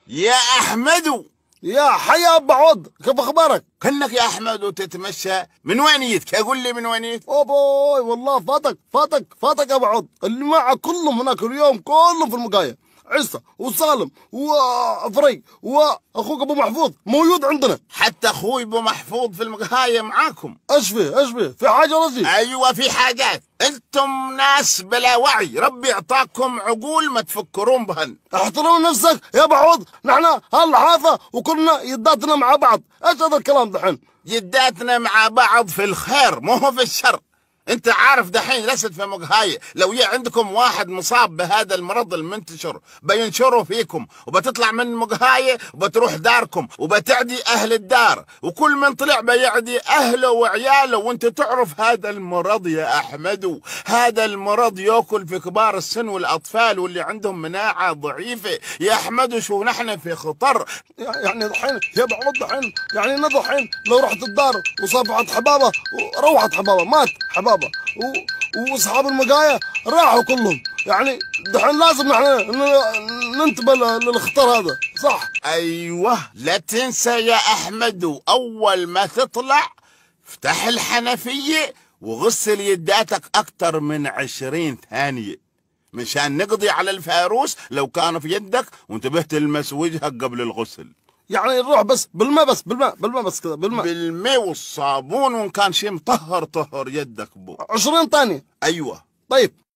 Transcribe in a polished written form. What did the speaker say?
يا أحمد. يا حيا ابو عوض، كيف اخبارك؟ كنك يا أحمد وتتمشى من وين جيت؟ قول لي من وين جيت؟ اوبوي والله فاتك يا ابو عوض، اللي معك كلهم هناك اليوم، كلهم في المقايه. عيسى وسالم وفري واخوك ابو محفوظ موجود عندنا. حتى أخوي أبو محفوظ في المقهاية معاكم. ايش فيه في حاجه رزي؟ أيوة في حاجات. أنتم ناس بلا وعي، ربي أعطاكم عقول ما تفكرون بهن. احترم نفسك يا ابو عوض، نحن هالحافه وكلنا يداتنا مع بعض. ايش هذا الكلام دحين؟ جداتنا مع بعض في الخير مو هو في الشر. انت عارف دحين لست في مقهاية، لو عندكم واحد مصاب بهذا المرض المنتشر بينشره فيكم، وبتطلع من مقهاية وبتروح داركم وبتعدي اهل الدار، وكل من طلع بيعدي اهله وعياله. وانت تعرف هذا المرض يا احمد، هذا المرض ياكل في كبار السن والاطفال واللي عندهم مناعة ضعيفة يا احمد. شو نحن في خطر. يعني دحين يا ابو عوض، دحين يعني انا دحين لو رحت الدار وصافحت حبابه وروحت حبابه، مات حبابه واصحاب المقايه راحوا كلهم، يعني دحين لازم نحن ننتبه للخطر هذا، صح؟ ايوه لا تنسى يا احمد، اول ما تطلع افتح الحنفية وغسل يداتك اكتر من 20 ثانية مشان نقضي على الفيروس لو كان في يدك، وانتبه تلمس وجهك قبل الغسل. يعني نروح بس بالماء، بس كذا بالماء والصابون، وان كان شيء مطهر طهر يدك بو. 20 ثانية. ايوه. طيب